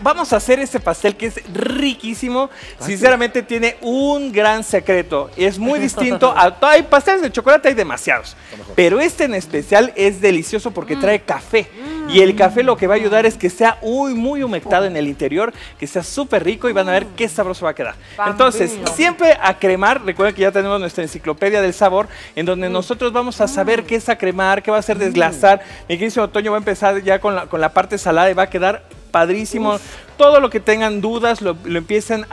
vamos a hacer este pastel que es riquísimo. Sinceramente tiene un gran secreto. Es muy distinto a... Hay pasteles de chocolate, hay demasiados. Pero este en especial es delicioso porque trae café. Y el café lo que va a ayudar es que sea muy humectado en el interior, que sea súper rico y van a ver qué sabroso va a quedar. Entonces, siempre a cremar. Recuerden que ya tenemos nuestra enciclopedia del sabor, en donde nosotros vamos a saber qué es acremar, qué va a ser desglasar. Mi querido Toño va a empezar ya con la parte salada y va a quedar padrísimo. Todo lo que tengan dudas lo empiecen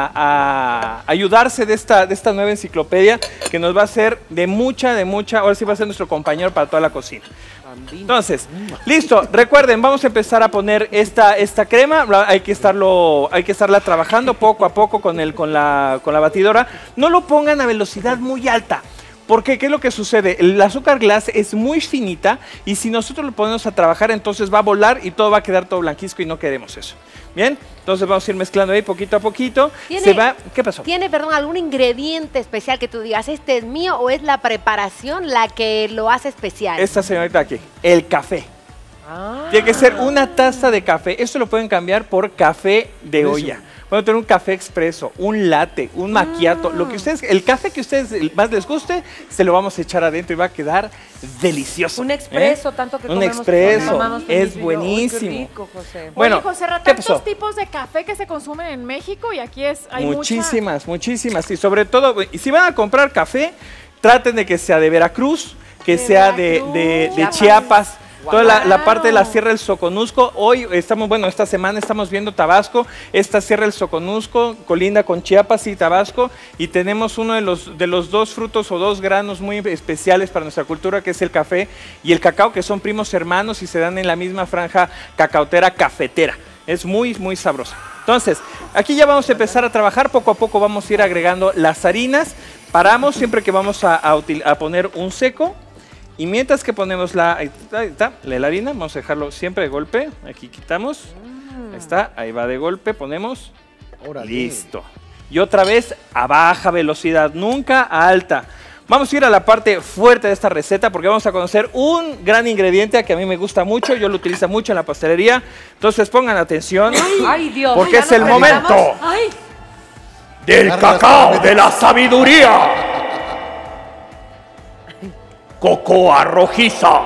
a ayudarse de esta nueva enciclopedia que nos va a ser de mucha, ahora sí va a ser nuestro compañero para toda la cocina. Entonces, listo, recuerden, vamos a empezar a poner esta crema, hay que estarla trabajando poco a poco con la batidora. No lo pongan a velocidad muy alta. Porque, ¿qué es lo que sucede? El azúcar glass es muy finita y si nosotros lo ponemos a trabajar, entonces va a volar y todo va a quedar todo blanquisco y no queremos eso. Bien, entonces vamos a ir mezclando ahí poquito a poquito. ¿Qué pasó? ¿Tiene, perdón, algún ingrediente especial que tú digas, este es mío, o es la preparación la que lo hace especial? Esta señorita aquí, el café. Tiene que ser una taza de café. Esto lo pueden cambiar por café de olla. Pueden tener un café expreso, un latte, un macchiato, lo que ustedes, el café que a ustedes más les guste, se lo vamos a echar adentro y va a quedar delicioso. Un expreso, tanto que un expreso, es buenísimo. Qué rico, José. Bueno, oye, José, tantos tipos de café que se consumen en México y aquí hay muchísimas. Y sobre todo, si van a comprar café, traten de que sea de Veracruz, que sea de Chiapas. Toda la parte de la Sierra del Soconusco. Hoy esta semana estamos viendo Tabasco, esta Sierra del Soconusco, colinda con Chiapas y Tabasco, y tenemos uno de los dos frutos o dos granos muy especiales para nuestra cultura, que es el café y el cacao, que son primos hermanos y se dan en la misma franja cacautera cafetera. Es muy sabroso. Entonces, aquí ya vamos a empezar a trabajar, poco a poco vamos a ir agregando las harinas. Paramos siempre que vamos a poner un seco. Y mientras que ponemos la harina, vamos a dejarlo siempre de golpe. Aquí quitamos. Ahí está, ahí va de golpe, ponemos. Listo. Y otra vez a baja velocidad, nunca a alta. Vamos a ir a la parte fuerte de esta receta porque vamos a conocer un gran ingrediente que a mí me gusta mucho, yo lo utilizo mucho en la pastelería. Entonces pongan atención, ¡ay, Dios! Porque es el momento del cacao de la sabiduría. Cocoa rojiza.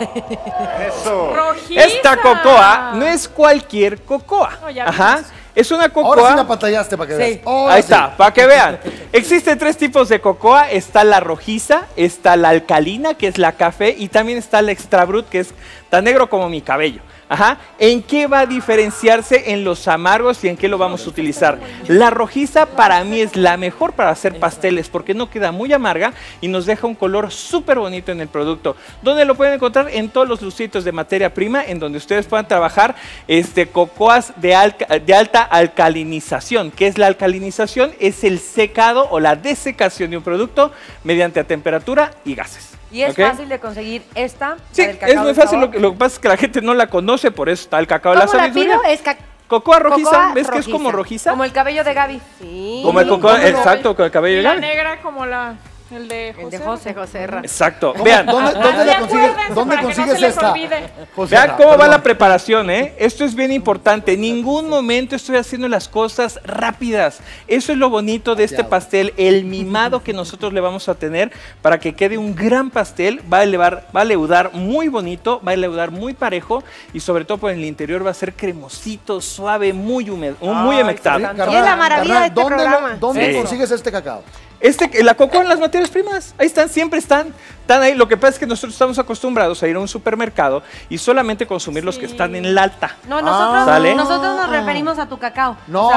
Eso. Rojiza. Esta cocoa no es cualquier cocoa. Ajá. Es una cocoa. Ahora sí la pantallaste para que veas. Ahí está, para que vean. Existen tres tipos de cocoa. Está la rojiza, está la alcalina, que es la café, y también está la extra brut, que es tan negro como mi cabello. Ajá. ¿En qué va a diferenciarse? En los amargos y en qué lo vamos a utilizar. La rojiza para mí es la mejor para hacer pasteles porque no queda muy amarga y nos deja un color súper bonito en el producto. ¿Dónde lo pueden encontrar? En todos los lucitos de materia prima, en donde ustedes puedan trabajar cocoas de alta alcalinización. ¿Qué es la alcalinización? Es el secado o la desecación de un producto mediante temperatura y gases. ¿Y es fácil de conseguir esta? Sí, es muy fácil. Lo que pasa es que la gente no la conoce, por eso está el cacao de la sabiduría. ¿Cómo la pido? Es cocoa rojiza, ¿ves que es como rojiza? Como el cabello de Gaby. Sí. Como el cocoa, exacto, con el cabello de Gaby. La negra como el de José Ra. Exacto. Vean. ¿Dónde consigues esta? Vean cómo va la preparación, ¿eh? Esto es bien importante. En ningún momento estoy haciendo las cosas rápidas. Eso es lo bonito de este pastel, el mimado que nosotros le vamos a tener para que quede un gran pastel. Va a leudar muy bonito, va a leudar muy parejo y sobre todo por el interior va a ser cremosito, suave, muy húmedo, muy humectado. Y es la maravilla de este programa. ¿Dónde consigues este cacao? La cocoa en las materias primas, ahí están, siempre están ahí. Lo que pasa es que nosotros estamos acostumbrados a ir a un supermercado y solamente consumir los que están en lata. No, nosotros nos referimos a tu cacao. No.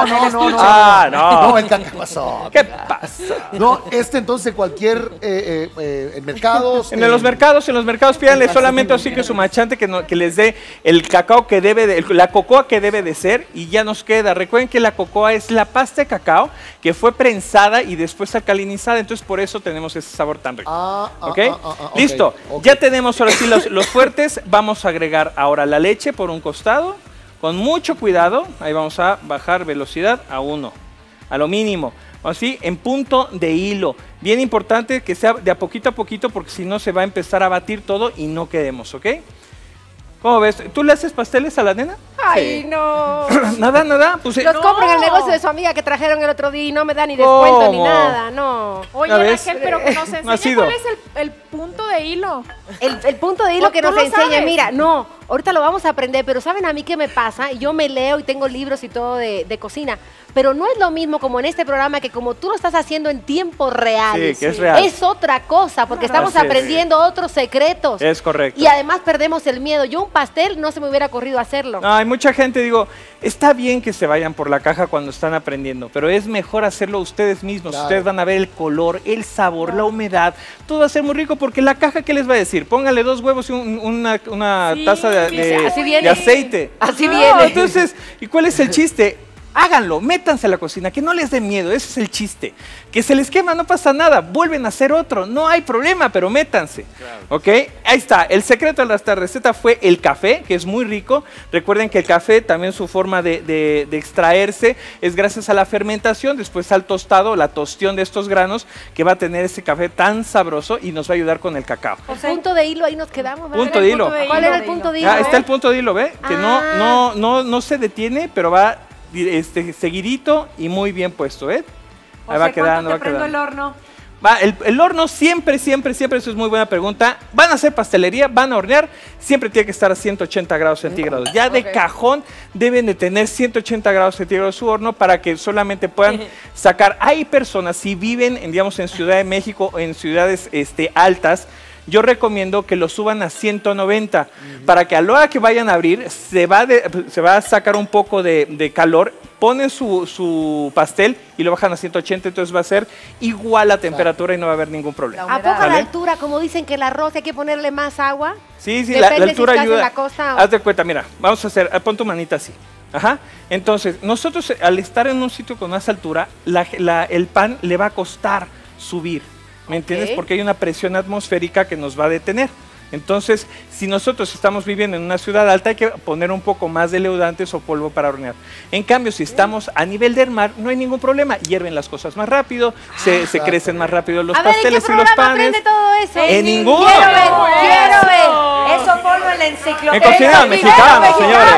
No, el cacao. ¿Qué pasa? No, entonces cualquier en mercados. En los mercados pídanle solamente así que su machante que les dé el cacao que la cocoa que debe de ser y ya nos queda. Recuerden que la cocoa es la pasta de cacao que fue prensada y después alcalinizada, entonces por eso tenemos ese sabor tan rico. Listo, ya tenemos ahora sí los fuertes. Vamos a agregar ahora la leche por un costado, con mucho cuidado. Ahí vamos a bajar velocidad a 1, a lo mínimo. Así, en punto de hilo. Bien importante que sea de a poquito porque si no se va a empezar a batir todo y no quedemos, ¿ok? ¿Cómo ves? ¿Tú le haces pasteles a la nena? Ay, no. Nada, pues Los compro en el negocio de su amiga que trajeron el otro día y no me da ni descuento ni ¿Cómo? nada, no. Oye, ¿Ya ves? Raquel, pero que nos No ha enseñe sido. cuál es el punto de hilo. El punto de hilo Pues que tú nos lo enseña, sabes. mira, no, ahorita lo vamos a aprender, pero ¿saben a mí qué me pasa? Yo me leo y tengo libros y todo de cocina, pero no es lo mismo como en este programa que como tú lo estás haciendo en tiempo real. Sí, que es real. Es otra cosa, porque estamos Así es. aprendiendo otros secretos. Es correcto. Y además perdemos el miedo. Yo un pastel no se me hubiera ocurrido hacerlo. No, hay mucha gente, digo, está bien que se vayan por la caja cuando están aprendiendo, pero es mejor hacerlo ustedes mismos. Claro. Ustedes van a ver el color, el sabor, la humedad, todo va a ser muy rico porque la caja, ¿qué les va a decir? Póngale 2 huevos y una Sí, taza así viene. de aceite. Así No, viene. Entonces, ¿y cuál es el chiste? Háganlo, métanse a la cocina, que no les dé miedo, ese es el chiste. Que se les quema, no pasa nada, vuelven a hacer otro, no hay problema, pero métanse. ¿Ok? Ahí está, el secreto de esta receta fue el café, que es muy rico. Recuerden que el café, también su forma de extraerse es gracias a la fermentación, después al tostado, la tostión de estos granos, que va a tener ese café tan sabroso y nos va a ayudar con el cacao. El punto de hilo, ahí nos quedamos. ¿verdad? Punto de hilo. ¿Cuál era el punto de hilo? Ah, está el punto de hilo, ¿ve? Que Ah. no se detiene, pero va seguidito y muy bien puesto, ¿eh? Ahí va quedando, va ¿Cuánto te prendo el quedando. horno? Va, el horno siempre, eso es muy buena pregunta. Van a hacer pastelería, van a hornear, siempre tiene que estar a 180 grados centígrados. Ya de cajón deben de tener 180 grados centígrados su horno para que solamente puedan sacar. Hay personas, si viven, digamos, en Ciudad de México o en ciudades altas, yo recomiendo que lo suban a 190 para que a la hora que vayan a abrir se va a sacar un poco de calor, ponen su pastel y lo bajan a 180, entonces va a ser igual la temperatura y no va a haber ningún problema. ¿A poco a la ¿Vale? altura, como dicen que el arroz hay que ponerle más agua? Sí, Depende la si altura estás en ayuda. la costa o- Haz de cuenta, mira, vamos a hacer, pon tu manita así. Ajá. Entonces, nosotros al estar en un sitio con más altura, el pan le va a costar subir. ¿Me entiendes? Ok. Porque hay una presión atmosférica que nos va a detener. Entonces, si nosotros estamos viviendo en una ciudad alta, hay que poner un poco más de leudantes o polvo para hornear. En cambio, si estamos a nivel del mar, no hay ningún problema. Hierven las cosas más rápido, se crecen más rápido los A ver, ¿en qué pasteles y los programa panes. aprende todo eso? En ninguno. Quiero ver. Eso ponlo en la enciclopedia. En cocina mexicana, señores.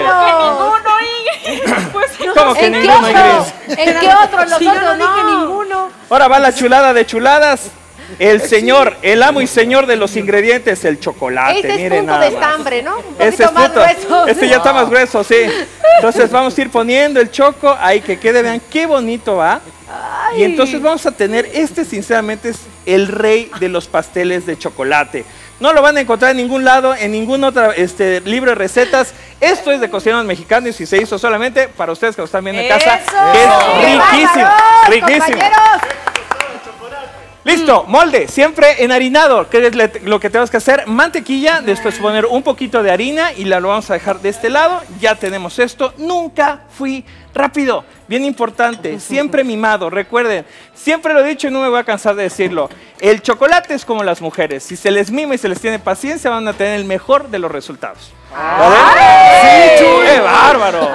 Pues ¿Cómo que ¿En qué ninguno, otro? Ingrid? ¿En qué otro? Los Si yo otros no dije no. ninguno. Ahora va la chulada de chuladas. El señor, el amo y señor de los ingredientes, el chocolate. Este es miren punto nada de más. estambre, ¿no? Un Ese poquito es más punto. grueso. Este ya está más grueso, sí. Entonces vamos a ir poniendo el choco ahí que quede, vean qué bonito va. Y entonces vamos a tener, sinceramente es el rey de los pasteles de chocolate. No lo van a encontrar en ningún lado, en ningún otro libro de recetas. Esto es de Cocineros Mexicanos y se hizo solamente para ustedes que lo están viendo en casa. ¡Eso! Que es ¡Qué riquísimo, bárbaros, riquísimo. compañeros! Listo, molde, siempre enharinado, que es lo que tenemos que hacer, mantequilla, después poner un poquito de harina y lo vamos a dejar de este lado, ya tenemos esto, nunca fui rápido, bien importante, siempre mimado, recuerden, siempre lo he dicho y no me voy a cansar de decirlo, el chocolate es como las mujeres, si se les mima y se les tiene paciencia van a tener el mejor de los resultados. ¿Vale? ¡Sí, Chuy! ¡Qué bárbaro!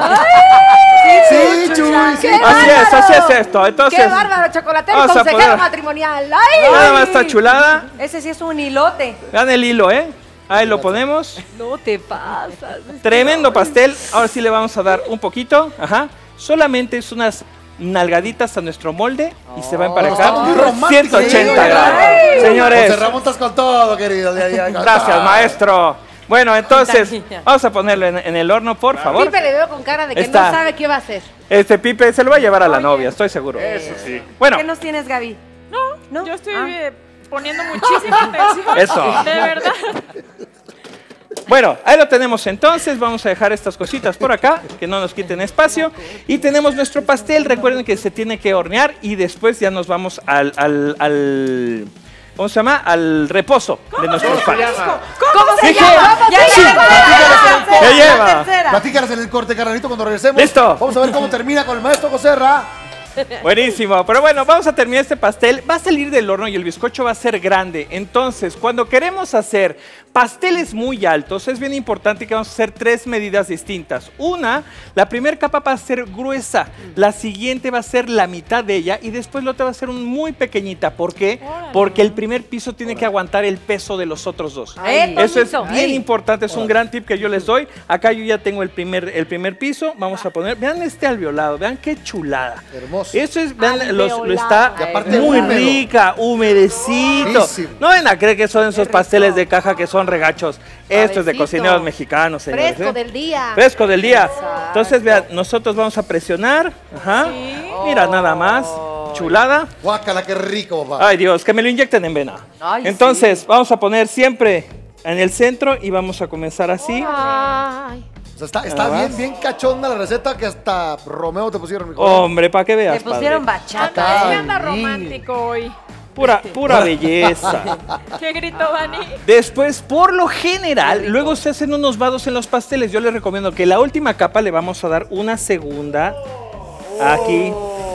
Sí, Chuy, sí. Así es esto, entonces... ¡Qué bárbaro, chocolatero, vamos a consejero poner- matrimonial! ¡Ay! Nada más está chulada, Ese sí es un hilote. vean el hilo, ahí lo ponemos. No te pasas. Tremendo pastel. Ahora sí le vamos a dar un poquito. Ajá. Solamente es unas nalgaditas a nuestro molde y se va a emparejar. está muy romántico, 180 sí, grados. José Señores, Ramón, estás con todo, querido. gracias, maestro. Bueno, entonces, vamos a ponerlo en el horno, por favor. Pipe le veo con cara de que Está. no sabe qué va a hacer. Pipe se lo va a llevar a la novia, estoy seguro. Eso sí. Bueno, ¿Qué nos tienes, Gaby? ¿No? yo estoy Ah. poniendo muchísima atención. Eso. De verdad. bueno, ahí lo tenemos entonces. Vamos a dejar estas cositas por acá, que no nos quiten espacio. Y tenemos nuestro pastel. Recuerden que se tiene que hornear y después ya nos vamos al ¿cómo se llama? Al reposo de nuestros panes. ¿Cómo se Dije, llama? sí. Ya ¿Qué lleva? la tercera. Platícalas en el corte, carnalito, cuando regresemos. Listo. Vamos a ver cómo termina con el maestro José Ra. Buenísimo, pero bueno, vamos a terminar este pastel. Va a salir del horno y el bizcocho va a ser grande. Entonces, cuando queremos hacer Pasteles muy altos, es bien importante que vamos a hacer 3 medidas distintas. La primera capa va a ser gruesa, la siguiente va a ser la mitad de ella y después la otra va a ser muy pequeñita. ¿Por qué? Porque el primer piso tiene que aguantar el peso de los otros dos. Eso es bien importante, es un gran tip que yo les doy. Acá yo ya tengo el primer piso, vamos a poner, vean este alveolado, vean qué chulada. Hermoso. Eso es, vean, lo está Y aparte muy húmedo. rica, humedecito. Riquísimo. No ven a creer que son esos pasteles de caja que son regachos. Esto es de Suavecito. cocineros mexicanos, señores. Fresco del día. Fresco del día. Exacto. Entonces, vean, nosotros vamos a presionar. Ajá. Sí. Mira, nada más. Chulada. Guácala, qué rico, papá. Ay, Dios, que me lo inyecten en vena. Ay, Entonces, vamos a poner siempre en el centro y vamos a comenzar así. Ay. O sea, está Nada bien, más. bien cachonda la receta que hasta Romeo te pusieron. hijo. Hombre, para que veas, Le pusieron padre. bachata. Es que Ay, anda niño. romántico hoy. Pura belleza. ¿Qué gritó Dani? Después, por lo general, luego se hacen unos vados en los pasteles. Yo les recomiendo que la última capa le vamos a dar una segunda aquí.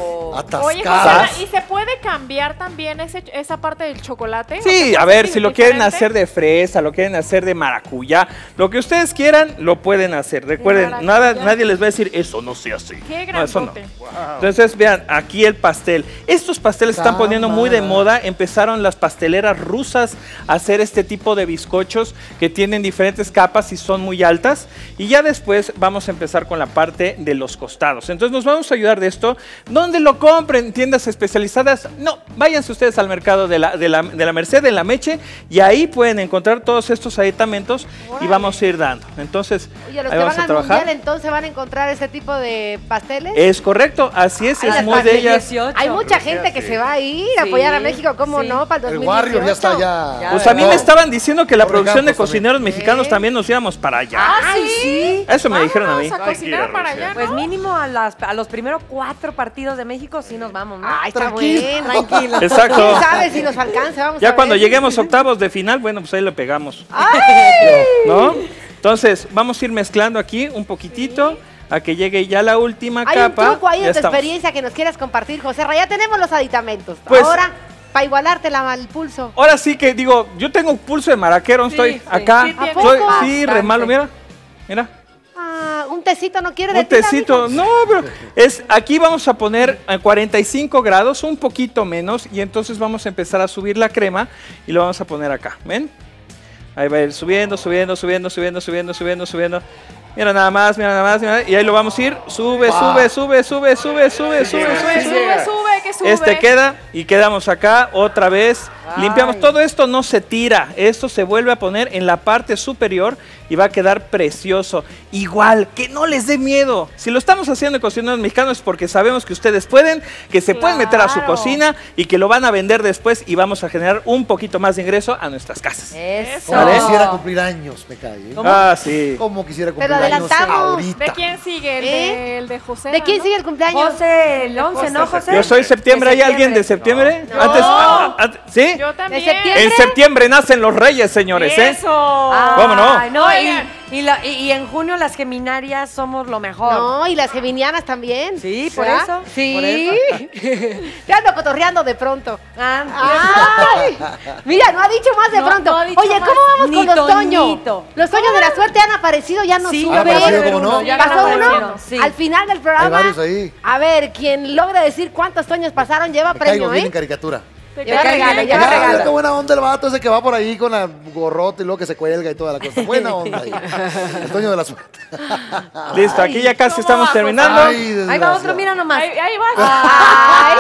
Oye, Atascadas. José, ¿y se puede cambiar también esa parte del chocolate? ¿O se Sí, puede a ver, hacer si lo quieren diferente? hacer de fresa, lo quieren hacer de maracuyá, lo que ustedes quieran, lo pueden hacer. Recuerden, maracuyá. nadie les va a decir, eso no se hace. Qué No, eso no. grandote. Entonces, vean, aquí el pastel. Estos pasteles se están poniendo muy de Cámara. moda. Empezaron las pasteleras rusas a hacer este tipo de bizcochos que tienen diferentes capas y son muy altas. Y ya después vamos a empezar con la parte de los costados. Entonces, nos vamos a ayudar de esto. ¿Dónde lo compren? ¿Tiendas especializadas? No, váyanse ustedes al mercado de la Merced, en la Meche, y ahí pueden encontrar todos estos aditamentos y vamos a ir dando. Entonces, Oye, los ahí que vamos van a al trabajar. mundial entonces van a encontrar ese tipo de pasteles. Es correcto, así es, Ay, es las muy de ellas. 18. Hay mucha gente que se va a ir a Sí, apoyar a México, ¿cómo sí. no? Para el El 2018. Warrior ya está ya. Pues a mí me estaban diciendo que la Jorge producción de Campos también. cocineros mexicanos también nos íbamos para allá. Ay, sí. Eso me dijeron a mí. Vamos a cocinar para allá, ¿no? Pues mínimo a los primeros 4 partidos de México sí nos vamos, ¿no? Ay, está Tranquilo. bueno. Tranquilo. Exacto. ¿Quién sabe si nos alcanza? Vamos a Ya ver. cuando lleguemos a octavos de final, bueno, pues ahí lo pegamos. ¿No? Entonces, vamos a ir mezclando aquí un poquitito a que llegue ya la última Hay capa. un truco ahí Ya de tu estamos. experiencia que nos quieras compartir, José Ra. Ya tenemos los aditamentos. Pues- Ahora, para igualarte el pulso. Ahora sí que digo, yo tengo pulso de maraquero, Sí, estoy sí. acá. Sí tiene. ¿A poco? Sí, re malo, mira. Mira. Ah, un tecito no quiere de Un ti, tecito, amigo? no, pero aquí vamos a poner a 45 grados, un poquito menos, y entonces vamos a empezar a subir la crema y lo vamos a poner acá, ¿ven? Ahí va a ir subiendo, subiendo, subiendo, subiendo, subiendo, subiendo, subiendo. Mira nada más, y ahí lo vamos a ir, sube, sube, sube, sube, sube, sube, sube, sube. Sube, que sube. Este queda y quedamos acá otra vez. Limpiamos. Todo esto no se tira. Esto se vuelve a poner en la parte superior y va a quedar precioso. Igual, que no les dé miedo. Si lo estamos haciendo en Cocineros Mexicanos es porque sabemos que ustedes pueden, que se pueden meter a su Claro. cocina y que lo van a vender después y vamos a generar un poquito más de ingreso a nuestras casas. Eso. Como ¿Vale? quisiera cumplir años, me cae. ¿eh? Ah, sí. Como quisiera cumplir Pero años adelantamos. ahorita. ¿De quién sigue? ¿Eh? El de José. ¿De quién ¿no? sigue el cumpleaños? José, el 11, ¿no, José? Yo soy septiembre. De ¿Hay alguien de septiembre? ¿Sí? Yo también. ¿De septiembre? En septiembre nacen los reyes, señores, ¿eh? Eso. ¿Cómo no? Ay, Oigan. y en junio las geminarias somos lo mejor. No, y las geminianas también. Sí, por ¿verdad? eso, Sí. por eso. Ya ando cotorreando de pronto. Ah, Ay, mira, no ha dicho más de No, pronto. no ha dicho Oye, más. ¿cómo vamos Ni con los Toño? Toñito. Los Toños de la suerte han aparecido, ya no sí, supe. ¿Han aparecido, cómo no? ya ¿Pasó uno? aparecieron, sí. Al final del programa. Hay varios ahí. A ver, quien logre decir cuántos Toños pasaron lleva Me caigo premio, bien en ¿eh? caricatura. Te Lleva cae regalo, bien. lleva Ya, regalo. qué buena onda el vato ese que va por ahí con la gorrota y luego que se cuelga y toda la cosa. Buena onda ahí. El Toño de la suerte. Listo, aquí ya casi ¿cómo estamos va, terminando. Ay, Ahí va desgraciado. otro, mira nomás. Ahí va.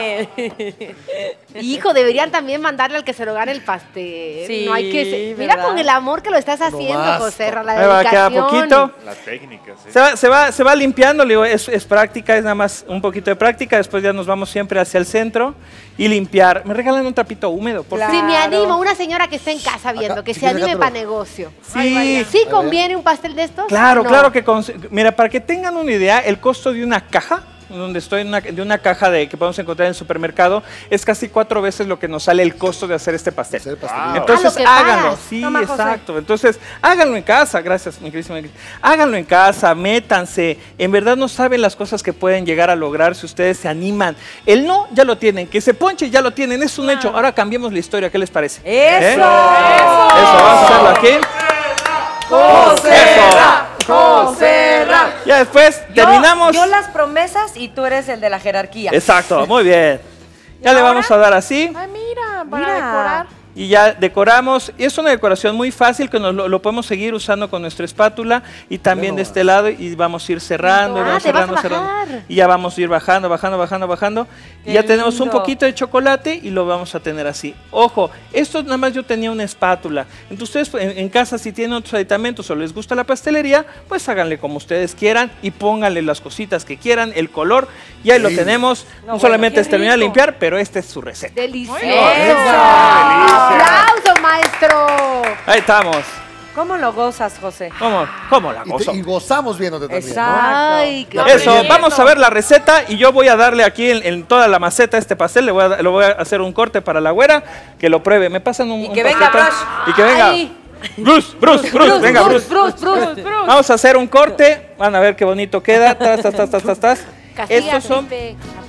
Ay. Hijo, deberían también mandarle al que se lo gane el pastel. Sí, No hay que mira ¿verdad? con el amor que lo estás haciendo, más. José Ra, la Ahí va, queda dedicación. poquito. Las técnicas, ¿eh? Se va limpiando, le digo, es práctica, es nada más un poquito de práctica. Después ya nos vamos siempre hacia el centro y limpiar. Me regalan un trapito húmedo, por favor. Si me animo, una señora que está en casa viendo, Acá, que si se quieres, anime acá, para negocio. Sí, ¿Sí conviene un pastel de estos? claro, No. claro que... Mira, para que tengan una idea, el costo de una caja donde estoy, de una caja que podemos encontrar en el supermercado, es casi 4 veces lo que nos sale el costo de hacer este pastel. Hacer pastelito. Entonces, lo que háganlo. pagas. Sí, Toma, José. exacto. Entonces, háganlo en casa. Gracias, mi queridísima. Háganlo en casa, métanse. En verdad no saben las cosas que pueden llegar a lograr si ustedes se animan. El no, ya lo tienen. Que se ponche, ya lo tienen. Es un hecho. Ahora cambiemos la historia. ¿Qué les parece? ¡Eso! Eso, vamos a hacerlo aquí. ¡José! Ya después terminamos. Yo las promesas y tú eres el de la jerarquía. Exacto, muy bien. Ya le vamos a dar así. Ay, mira, para Mira. decorar. Y ya decoramos. Es una decoración muy fácil que lo podemos seguir usando con nuestra espátula y también de este lado y vamos a ir cerrando, Ah, vamos te vas a cerrando. bajar. Y ya vamos a ir bajando. Y Qué ya tenemos un lindo. poquito de chocolate y lo vamos a tener así. Ojo, esto nada más yo tenía una espátula. Entonces ustedes en casa si tienen otros aditamentos o les gusta la pastelería, pues háganle como ustedes quieran y pónganle las cositas que quieran, el color. Y ahí lo Sí. tenemos. No, No bueno, solamente qué es terminar de rico. limpiar, pero esta es su receta. Delicioso. Venga. ¡Aplausos, maestro! Ahí estamos. ¿Cómo lo gozas, José? ¿Cómo la Y, gozo? y gozamos viéndote también. ¿no? Exacto. Ay, qué Eso, bonito. vamos a ver la receta y yo voy a darle aquí en toda la maceta este pastel, lo voy a hacer un corte para la güera, que lo pruebe. Me pasan un que venga, pasito? Bruce. Y que venga. Ay. Bruce, venga, Bruce. Bruce. Vamos a hacer un corte, van a ver qué bonito queda. Tas. Castiga, Estos son Felipe.